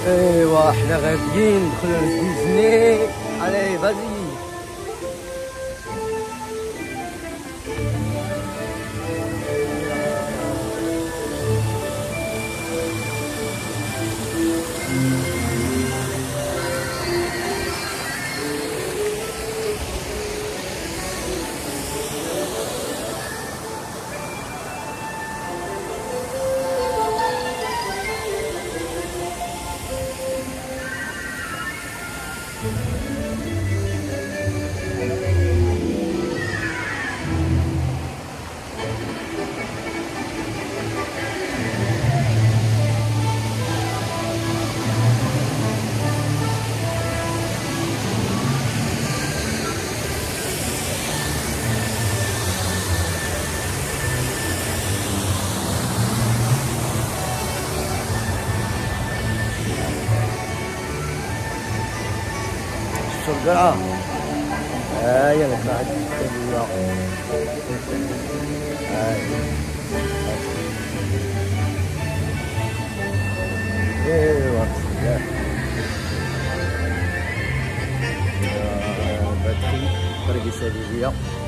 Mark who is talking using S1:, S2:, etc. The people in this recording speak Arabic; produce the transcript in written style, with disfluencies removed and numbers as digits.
S1: ايوا حنا غاديين ندخلو لديزني. علي فازي. القرعة هاهي القرعة الكبيرة. هاهي ايوا بسم الله. بدري طريق سليلية.